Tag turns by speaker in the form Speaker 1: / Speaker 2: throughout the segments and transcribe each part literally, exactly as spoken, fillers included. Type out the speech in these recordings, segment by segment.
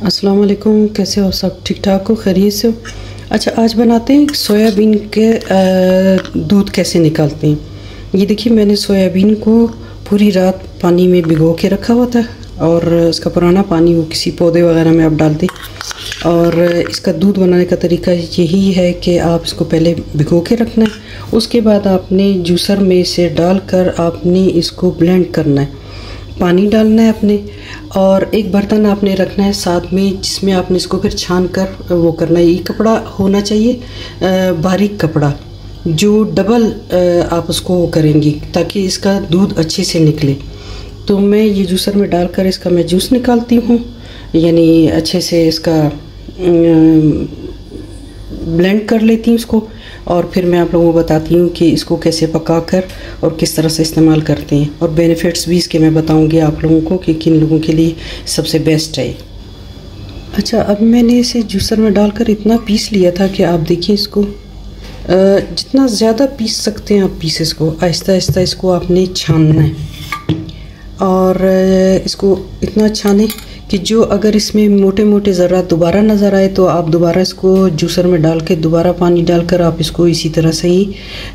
Speaker 1: अस्सलाम वालेकुम। कैसे हो? सब ठीक ठाक हो? खैरियत से हो? अच्छा, आज बनाते हैं सोयाबीन के दूध कैसे निकालते हैं। ये देखिए, मैंने सोयाबीन को पूरी रात पानी में भिगो के रखा हुआ था और इसका पुराना पानी वो किसी पौधे वगैरह में आप डाल दें। और इसका दूध बनाने का तरीका यही है कि आप इसको पहले भिगो के रखना है, उसके बाद आपने जूसर में इसे डालकर आपने इसको ब्लेंड करना है। पानी डालना है अपने, और एक बर्तन आपने रखना है साथ में जिसमें आपने इसको फिर छान कर वो करना है। ये कपड़ा होना चाहिए बारीक कपड़ा, जो डबल आप उसको वो करेंगी ताकि इसका दूध अच्छे से निकले। तो मैं ये जूसर में डालकर इसका मैं जूस निकालती हूँ, यानी अच्छे से इसका ब्लेंड कर लेती हूँ इसको। और फिर मैं आप लोगों को बताती हूँ कि इसको कैसे पकाकर और किस तरह से इस्तेमाल करते हैं, और बेनिफिट्स भी इसके मैं बताऊँगी आप लोगों को कि किन लोगों के लिए सबसे बेस्ट है। अच्छा, अब मैंने इसे जूसर में डालकर इतना पीस लिया था कि आप देखिए इसको जितना ज़्यादा पीस सकते हैं आप पीस इसको आहिस्ता आहिस्ता इसको आपने छानना है। और इसको इतना छाने कि जो अगर इसमें मोटे मोटे ज़रा दोबारा नज़र आए तो आप दोबारा इसको जूसर में डाल के दोबारा पानी डालकर आप इसको इसी तरह से ही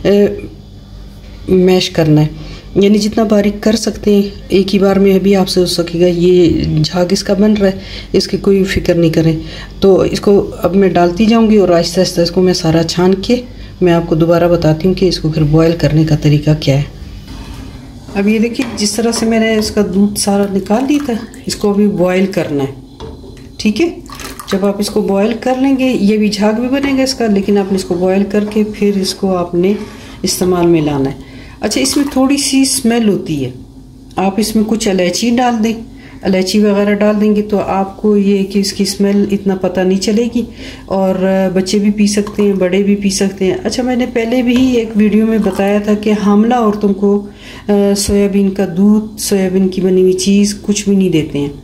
Speaker 1: मैश करना है, यानी जितना बारीक कर सकते हैं एक ही बार में अभी आपसे हो सकेगा। ये झाग इसका बन रहा है, इसकी कोई फिक्र नहीं करें। तो इसको अब मैं डालती जाऊंगी और आहिस्ता आहिस्ता इसको मैं सारा छान के मैं आपको दोबारा बताती हूँ कि इसको फिर बॉयल करने का तरीका क्या है। अब ये देखिए, जिस तरह से मैंने इसका दूध सारा निकाल दिया था, इसको अभी बॉयल करना है। ठीक है, जब आप इसको बॉयल कर लेंगे ये भी झाग भी बनेगा इसका, लेकिन आपने इसको बॉयल करके फिर इसको आपने इस्तेमाल में लाना है। अच्छा, इसमें थोड़ी सी स्मेल होती है, आप इसमें कुछ इलायची डाल दें, इलायची वगैरह डाल देंगे तो आपको ये कि इसकी स्मेल इतना पता नहीं चलेगी, और बच्चे भी पी सकते हैं, बड़े भी पी सकते हैं। अच्छा, मैंने पहले भी एक वीडियो में बताया था कि हामला औरतों को सोयाबीन का दूध, सोयाबीन की बनी हुई चीज़ कुछ भी नहीं देते हैं।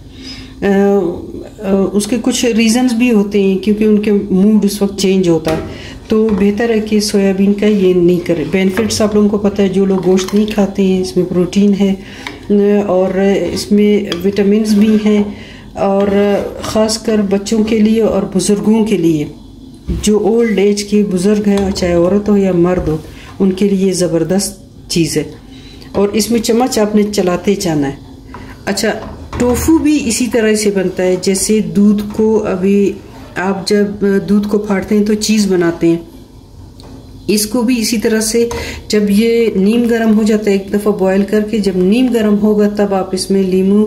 Speaker 1: आ, आ, उसके कुछ रीज़न्स भी होते हैं, क्योंकि उनके मूड उस वक्त चेंज होता है। तो बेहतर है कि सोयाबीन का ये नहीं करें। बेनिफिट्स आप लोगों को पता है, जो लोग गोश्त नहीं खाते हैं इसमें प्रोटीन है और इसमें विटामिन्स भी हैं, और ख़ासकर बच्चों के लिए और बुज़ुर्गों के लिए, जो ओल्ड एज के बुज़ुर्ग हैं चाहे औरत हो या मर्द हो, उनके लिए ज़बरदस्त चीज़ है। और इसमें चम्मच आपने चलाते जाना है। अच्छा, टोफू भी इसी तरह से बनता है, जैसे दूध को अभी आप जब दूध को फाड़ते हैं तो चीज़ बनाते हैं, इसको भी इसी तरह से जब ये नीम गर्म हो जाता है एक दफ़ा बॉयल करके, जब नीम गर्म होगा तब आप इसमें लीमू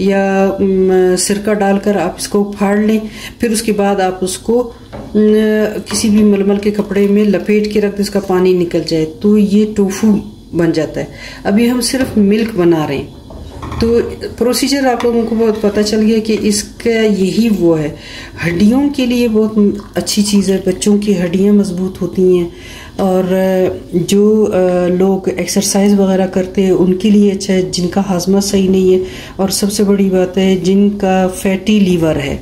Speaker 1: या सिरका डालकर आप इसको फाड़ लें। फिर उसके बाद आप उसको किसी भी मलमल के कपड़े में लपेट के रख दें, इसका पानी निकल जाए तो ये टोफू बन जाता है। अभी हम सिर्फ मिल्क बना रहे हैं, तो प्रोसीजर आप लोगों को बहुत पता चल गया कि इसका यही वो है। हड्डियों के लिए बहुत अच्छी चीज़ है, बच्चों की हड्डियां मजबूत होती हैं, और जो लोग एक्सरसाइज वगैरह करते हैं उनके लिए अच्छा है, जिनका हाजमा सही नहीं है, और सबसे बड़ी बात है जिनका फैटी लीवर है।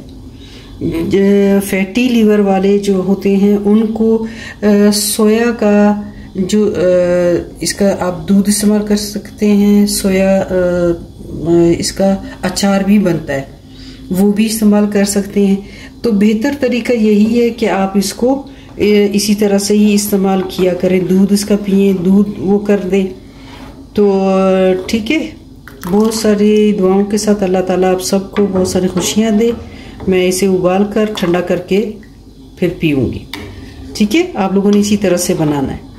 Speaker 1: फैटी लीवर वाले जो होते हैं उनको सोया का जो इसका आप दूध इस्तेमाल कर सकते हैं। सोया इसका अचार भी बनता है, वो भी इस्तेमाल कर सकते हैं। तो बेहतर तरीका यही है कि आप इसको इसी तरह से ही इस्तेमाल किया करें, दूध इसका पिए, दूध वो कर दें। तो ठीक है, बहुत सारी दुआओं के साथ अल्लाह ताला आप सबको बहुत सारी खुशियाँ दे। मैं इसे उबाल कर ठंडा करके फिर पीऊँगी। ठीक है, आप लोगों ने इसी तरह से बनाना है।